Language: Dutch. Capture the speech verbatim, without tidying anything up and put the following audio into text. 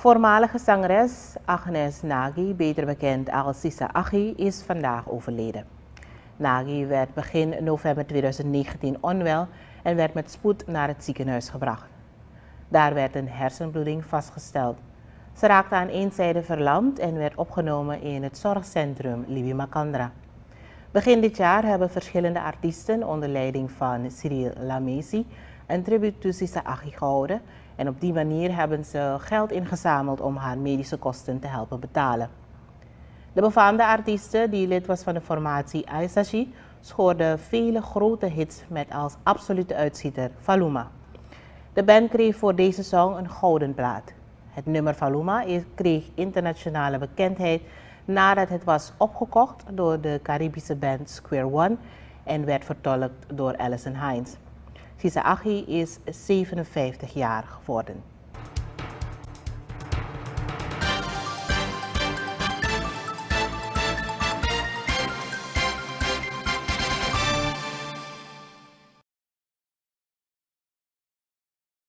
Voormalige zangeres Agnes Nagy, beter bekend als Sisa Aghi, is vandaag overleden. Nagy werd begin november tweeduizend negentien onwel en werd met spoed naar het ziekenhuis gebracht. Daar werd een hersenbloeding vastgesteld. Ze raakte aan één zijde verlamd en werd opgenomen in het zorgcentrum Libi Makandra. Begin dit jaar hebben verschillende artiesten onder leiding van Cyril Lamesi een tribute to Sisa Aghi gehouden en op die manier hebben ze geld ingezameld om haar medische kosten te helpen betalen. De befaamde artieste, die lid was van de formatie Aisashi, scoorde vele grote hits met als absolute uitschieter Faluma. De band kreeg voor deze song een gouden plaat. Het nummer Faluma kreeg internationale bekendheid nadat het was opgekocht door de Caribische band Square One en werd vertolkt door Alison Hinds. Sisa Aghi is zevenenvijftig jaar geworden.